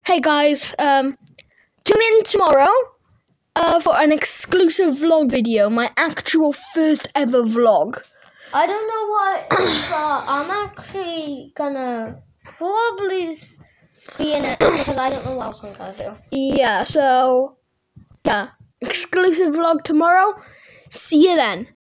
Hey guys, tune in tomorrow for an exclusive vlog video, my actual first ever vlog. I don't know what it's, I'm actually gonna probably be in it because I don't know what else I'm gonna do. Yeah, exclusive vlog tomorrow. See you then.